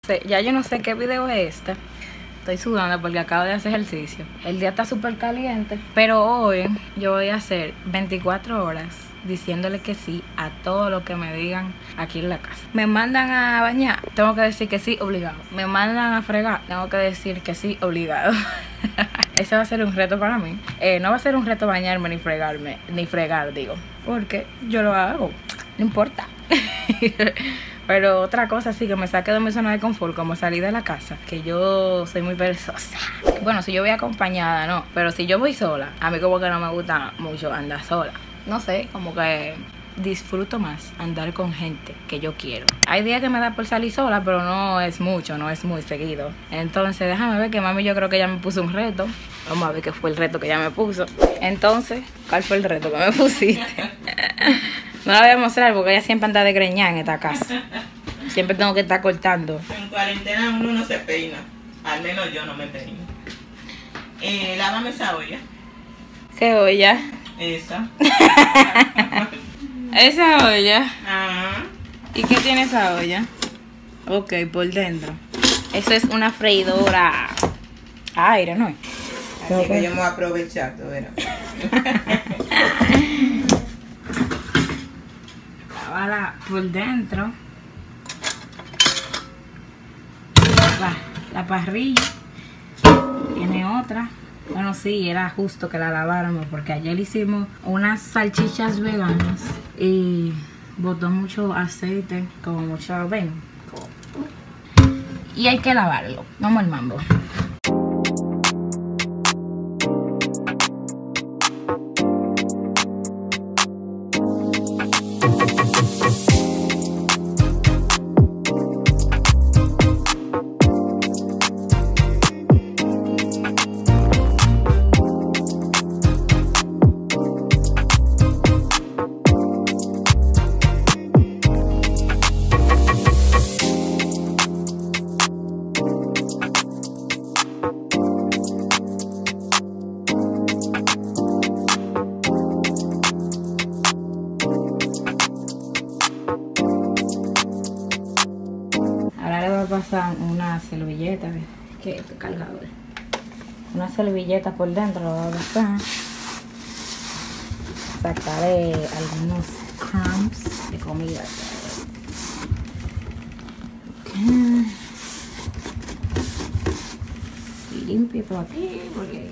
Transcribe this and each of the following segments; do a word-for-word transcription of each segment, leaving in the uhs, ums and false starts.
Ya yo no sé qué video es este. Estoy sudando porque acabo de hacer ejercicio. El día está súper caliente. Pero hoy yo voy a hacer veinticuatro horas diciéndole que sí a todo lo que me digan aquí en la casa. Me mandan a bañar, tengo que decir que sí, obligado. Me mandan a fregar, tengo que decir que sí, obligado. Ese va a ser un reto para mí. Eh, no va a ser un reto bañarme ni fregarme, ni fregar, digo. Porque yo lo hago, no importa. Pero otra cosa sí que me saque de mi zona de confort, como salir de la casa, que yo soy muy perezosa. Bueno, si yo voy acompañada, no. Pero si yo voy sola, a mí como que no me gusta mucho andar sola. No sé, como que disfruto más andar con gente que yo quiero. Hay días que me da por salir sola, pero no es mucho, no es muy seguido. Entonces déjame ver que mami yo creo que ella me puso un reto. Vamos a ver qué fue el reto que ella me puso. Entonces, ¿cuál fue el reto que me pusiste? No la voy a mostrar porque ella siempre anda de greñada en esta casa. Siempre tengo que estar cortando. En cuarentena uno no se peina. Al menos yo no me peino. Eh, lávame esa olla. ¿Qué olla? Esa. Esa olla. Ajá. ¿Y qué tiene esa olla? Ok, por dentro. Eso es una freidora a aire, ¿no? Así okay. Que yo me voy a aprovechar, tú verás. Lávala por dentro. La, la parrilla. Tiene otra. Bueno, sí, era justo que la laváramos porque ayer hicimos unas salchichas veganas y botó mucho aceite, como mucho, ven, como... y hay que lavarlo. Vamos al mambo. Pasan una servilleta, que es cargador, una servilleta por dentro, lo voy a pasar. Sacaré algunos crumbs de comida. Okay. Y limpio todo aquí porque...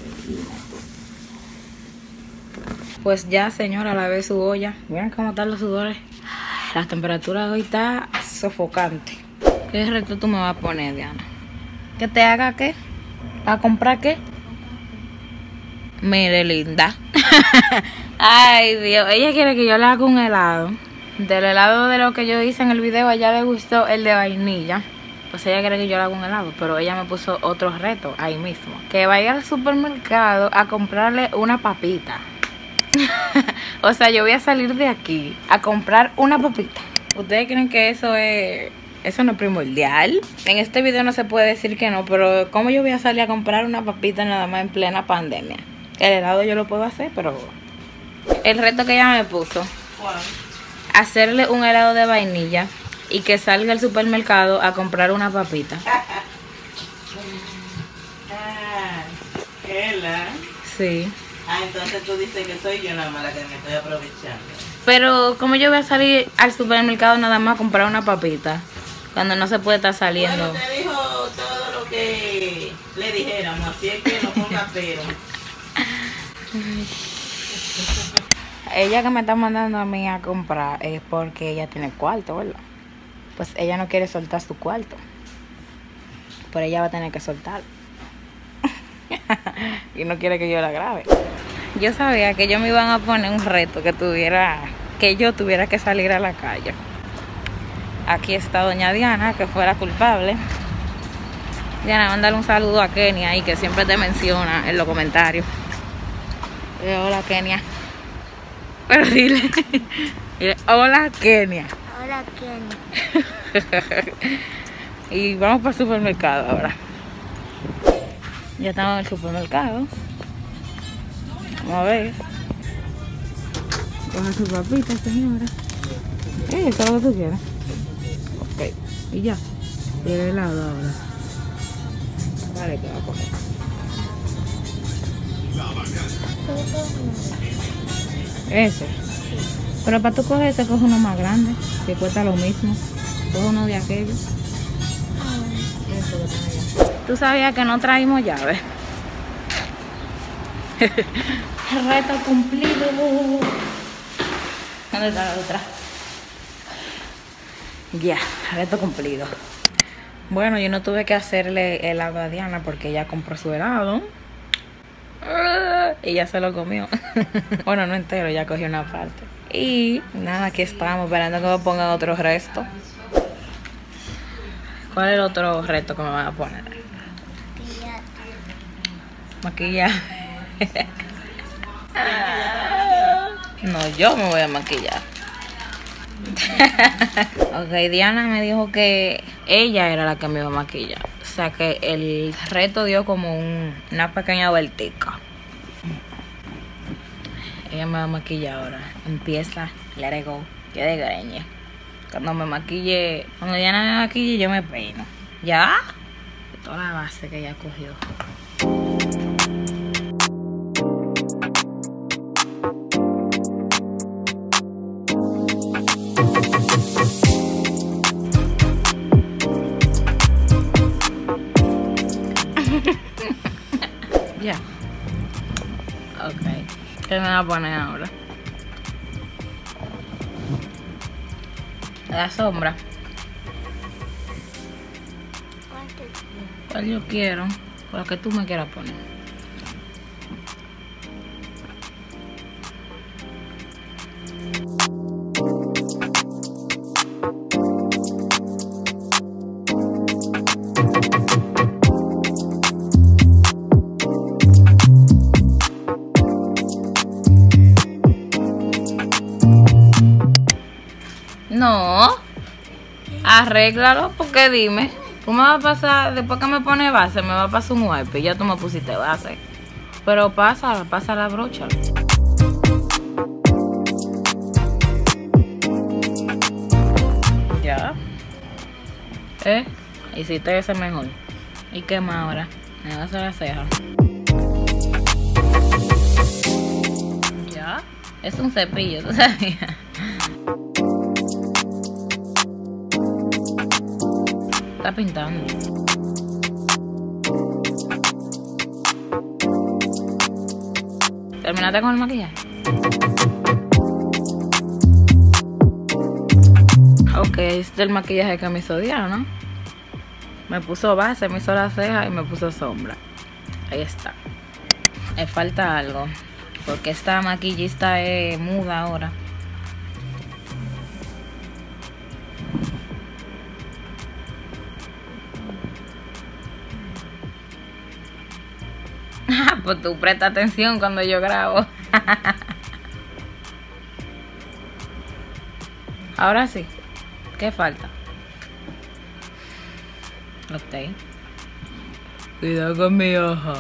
Pues ya, señora, lavé su olla. Miren cómo están los sudores. La temperatura hoy está sofocante. ¿Qué reto tú me vas a poner, Diana? ¿Que te haga qué? ¿A comprar qué? Mire, linda. Ay, Dios. Ella quiere que yo le haga un helado. Del helado de lo que yo hice en el video, a ella le gustó el de vainilla. Pues ella quiere que yo le haga un helado. Pero ella me puso otro reto ahí mismo. Que vaya al supermercado a comprarle una papita. O sea, yo voy a salir de aquí a comprar una papita. ¿Ustedes creen que eso es... eso no es primordial? En este video no se puede decir que no, pero ¿cómo yo voy a salir a comprar una papita nada más en plena pandemia? El helado yo lo puedo hacer, pero... el reto que ella me puso, wow, hacerle un helado de vainilla y que salga al supermercado a comprar una papita. Ah, ¿ela? Sí. Ah, entonces tú dices que soy yo nada más la que me estoy aprovechando. Pero ¿cómo yo voy a salir al supermercado nada más a comprar una papita? Cuando no se puede estar saliendo. Bueno, te dijo todo lo que le dijéramos, así es que no ponga pero. Ella que me está mandando a mí a comprar es porque ella tiene cuarto, ¿verdad? Pues ella no quiere soltar su cuarto. Pero ella va a tener que soltarlo. Y no quiere que yo la grabe. Yo sabía que ellos me iban a poner un reto que tuviera, que yo tuviera que salir a la calle. Aquí está doña Diana, que fue la culpable. Diana, mándale un saludo a Kenia ahí, que siempre te menciona en los comentarios. Eh, hola, Kenia. Pero dile, dile, hola, Kenia. Hola, Kenia. Y vamos para el supermercado ahora. Ya estamos en el supermercado. Vamos a ver. Coja su papita, señora. Eh, ¿eso es lo que tú quieres? Ok, y ya. Y el helado ahora. Vale, que va a coger. Ese. Pero para tú coger ese, coge uno más grande, que cuesta lo mismo. Coge uno de aquellos. Eso que están allá. ¿Tú sabías que no traímos llaves? Reto cumplido. ¿Dónde está la otra? Ya, reto cumplido. Bueno, yo no tuve que hacerle helado a Diana porque ella compró su helado. Y ya se lo comió. Bueno, no entero, ya cogió una parte. Y nada, aquí estamos esperando que me pongan otro resto. ¿Cuál es el otro reto que me van a poner? Maquillaje. No, yo me voy a maquillar. Ok, Diana me dijo que ella era la que me iba a maquillar. O sea que el reto dio como un, una pequeña vueltica. Ella me va a maquillar ahora. Empieza, let it go. Que de greñe. Cuando me maquille, cuando Diana me maquille, yo me peino. ¿Ya? Toda la base que ella cogió. Ya. Ok. ¿Qué me va a poner ahora? La sombra. ¿Cuál yo quiero? La que tú me quieras poner. No, arréglalo porque dime, tú me vas a pasar, después que me pone base, me va a pasar un wipe y ya tú me pusiste base. Pero pasa, pasa la brocha. Ya. ¿Eh? Hiciste ese mejor. ¿Y qué más ahora? Me vas a hacer la ceja. Ya. Es un cepillo, ¿tú sabías? Está pintando. ¿Terminaste con el maquillaje? Ok, este es el maquillaje que me hizo Diana, ¿no? Me puso base, me hizo la ceja y me puso sombra. Ahí está. Me falta algo, porque esta maquillista es muda ahora. Pues tú presta atención cuando yo grabo. Ahora sí. ¿Qué falta? Ok. Cuidado con mi ojo.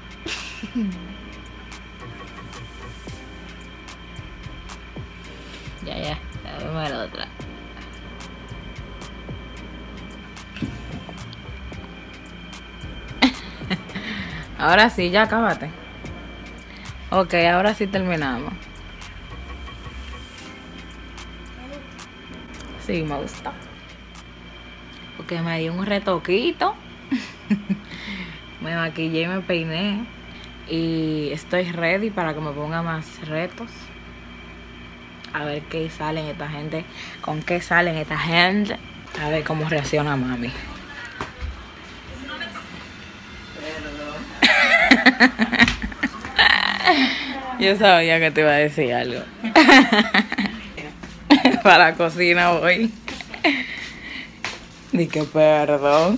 Ya, ya. Dame la otra. Ahora sí, ya acabate. Ok, ahora sí terminamos. Sí, me gusta. Porque me dio un retoquito. Me maquillé y me peiné. Y estoy ready para que me ponga más retos. A ver qué salen esta gente. Con qué salen esta gente. A ver cómo reacciona mami. Yo sabía que te iba a decir algo. Para la cocina voy. Di que perdón.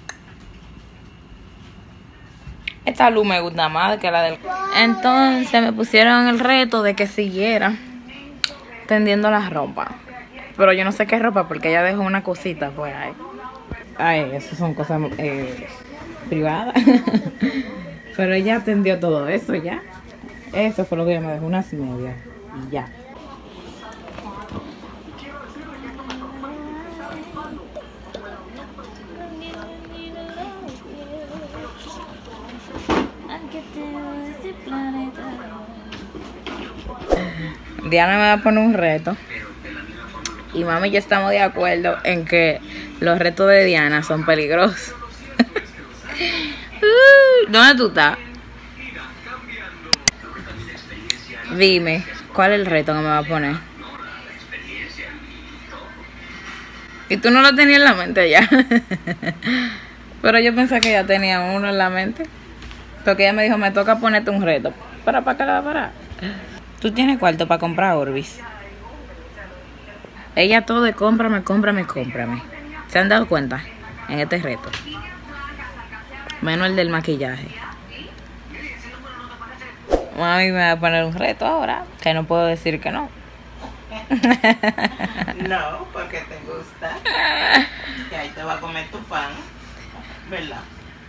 Esta luz me gusta más que la del... Entonces me pusieron el reto de que siguiera tendiendo la ropa. Pero yo no sé qué ropa porque ella dejó una cosita por ahí. Ay, eso son cosas eh, privadas. Pero ella atendió todo eso ya. Eso fue lo que ella me dejó, unas medias. Y ya. que tengo este planeta. Diana me va a poner un reto. Y mami y yo estamos de acuerdo en que los retos de Diana son peligrosos. ¿Dónde tú estás? Dime, ¿cuál es el reto que me va a poner? Y tú no lo tenías en la mente ya. Pero yo pensé que ya tenía uno en la mente. Porque ella me dijo, me toca ponerte un reto. Para, para, para, para. Tú tienes cuarto para comprar Orbis. Ella todo de cómprame, cómprame, cómprame. ¿Se han dado cuenta? En este reto. Menos el del maquillaje. Mami me va a poner un reto ahora. Que no puedo decir que no. No, porque te gusta. Y ahí te va a comer tu pan. ¿Verdad?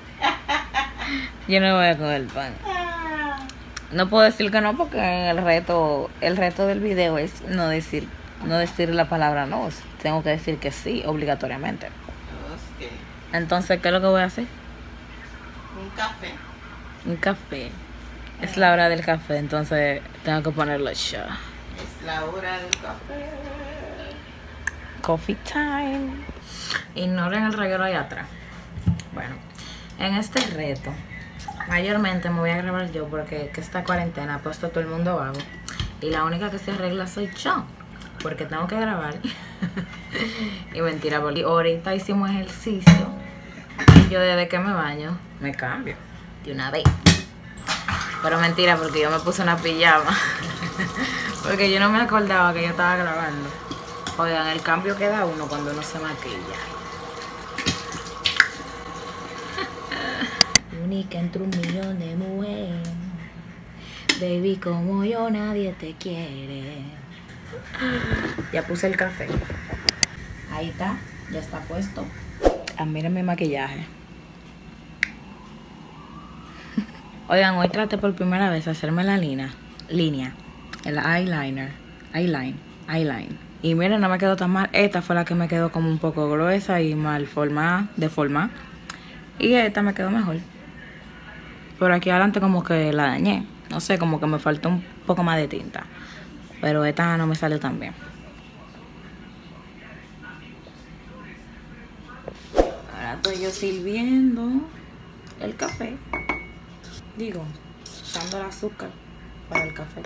Yo no voy a comer pan. No puedo decir que no porque el reto, el reto del video es no decir, no decir la palabra no. Tengo que decir que sí, obligatoriamente. Okay. Entonces, ¿qué es lo que voy a hacer? Un café. Un café. Es la hora del café, entonces tengo que ponerlo ya. Es la hora del café. Coffee time. Ignoren el reguero ahí atrás. Bueno, en este reto, mayormente me voy a grabar yo porque que esta cuarentena ha puesto a todo el mundo vago. Y la única que se arregla soy yo. Porque tengo que grabar. Y mentira, porque ahorita hicimos ejercicio. Y yo desde que me baño, me cambio. De una vez. Pero mentira, porque yo me puse una pijama. Porque yo no me acordaba que yo estaba grabando. Oigan, el cambio que da uno cuando uno se maquilla. Única entre un millón de mujeres. Baby, como yo nadie te quiere. Ya puse el café. Ahí está, ya está puesto. Ah, miren mi maquillaje. Oigan, hoy traté por primera vez de hacerme la línea, línea, el eyeliner, eyeline, eyeline. Y miren, no me quedó tan mal. Esta fue la que me quedó como un poco gruesa y mal formada, deformada. Y esta me quedó mejor. Por aquí adelante como que la dañé. No sé, como que me faltó un poco más de tinta. Pero esta no me salió tan bien. Ahora estoy yo sirviendo el café. Digo, echando el azúcar para el café.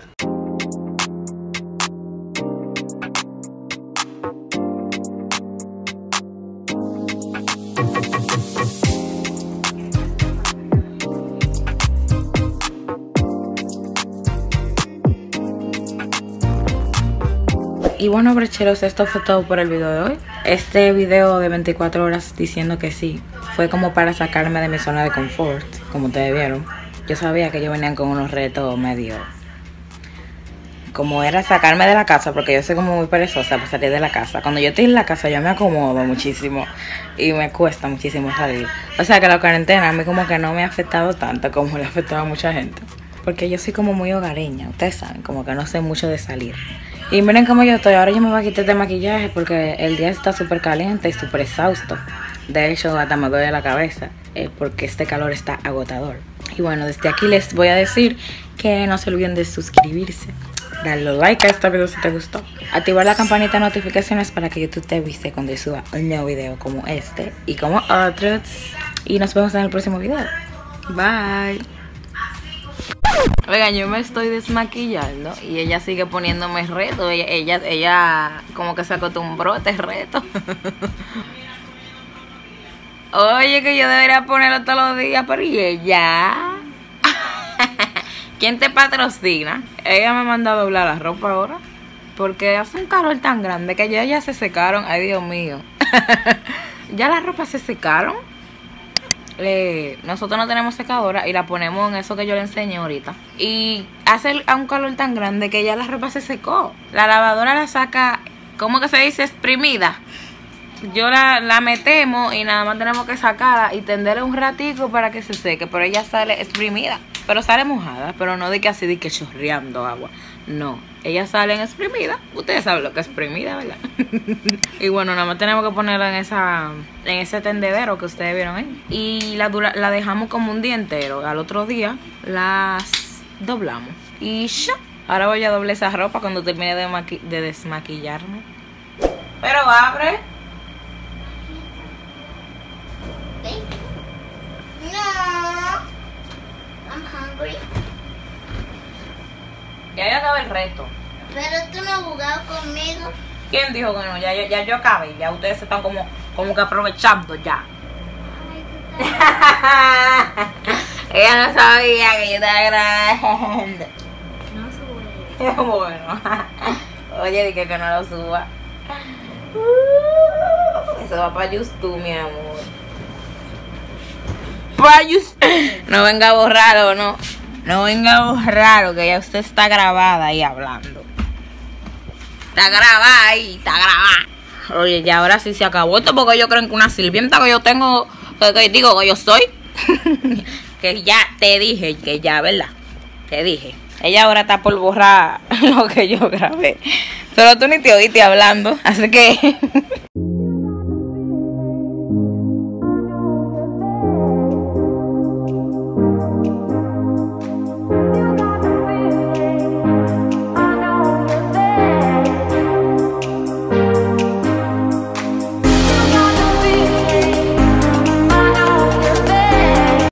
Y bueno, brecheros, esto fue todo por el video de hoy. Este video de veinticuatro horas diciendo que sí fue como para sacarme de mi zona de confort, como ustedes vieron. Yo sabía que ellos venían con unos retos medio... Como era sacarme de la casa, porque yo soy como muy perezosa para salir de la casa. Cuando yo estoy en la casa yo me acomodo muchísimo y me cuesta muchísimo salir. O sea que la cuarentena a mí como que no me ha afectado tanto como le ha afectado a mucha gente. Porque yo soy como muy hogareña, ustedes saben, como que no sé mucho de salir. Y miren cómo yo estoy, ahora yo me voy a quitar este maquillaje porque el día está súper caliente y súper exhausto. De hecho, hasta me duele la cabeza, eh, porque este calor está agotador. Y bueno, desde aquí les voy a decir que no se olviden de suscribirse, darle like a este video si te gustó, activar la campanita de notificaciones para que YouTube te avise cuando yo suba un nuevo video como este y como otros. Y nos vemos en el próximo video. Bye. Oigan, yo me estoy desmaquillando y ella sigue poniéndome reto. Ella, ella, ella como que se acostumbró a este reto. Oye, que yo debería ponerlo todos los días, pero ¿y ella? ¿Quién te patrocina? Ella me manda a doblar la ropa ahora. Porque hace un calor tan grande que ya, ya se secaron. Ay, Dios mío. Ya las ropas se secaron. Eh, nosotros no tenemos secadora y la ponemos en eso que yo le enseñé ahorita. Y hace un calor tan grande que ya la ropa se secó. La lavadora la saca, ¿cómo que se dice? Exprimida. Yo la, la metemos y nada más tenemos que sacarla y tenderla un ratico para que se seque. Pero ella sale exprimida. pero sale mojada, pero no de que así de que chorreando agua. No, ellas salen exprimidas. Ustedes saben lo que es exprimida, ¿verdad? Y bueno, nada más tenemos que ponerla en esa en ese tendedero que ustedes vieron ahí. Y la, dura, la dejamos como un día entero. Al otro día las doblamos. Y ya. Ahora voy a doblar esa ropa cuando termine de, maqui de desmaquillarme. Pero abre. No. I'm hungry. Ya yo acabé el reto. Pero tú no has jugado conmigo. ¿Quién dijo que no? Ya, ya, ya yo acabé. Ya ustedes se están como, como que aprovechando ya. Ay, tú estás... Ella no sabía que yo estaba grabando. No sube. Bueno. Oye, dije que no lo suba. Eso va para YouTube, mi amor. Para YouTube. No venga a borrarlo, no. No venga a borrarlo, que ya usted está grabada ahí hablando. Está grabada ahí, está grabada. Oye, ya ahora sí se acabó esto porque ellos creen que una sirvienta que yo tengo, que, que digo que yo soy. Que ya te dije, que ya, ¿verdad? Te dije. Ella ahora está por borrar lo que yo grabé. Pero tú ni te oíste hablando, así que...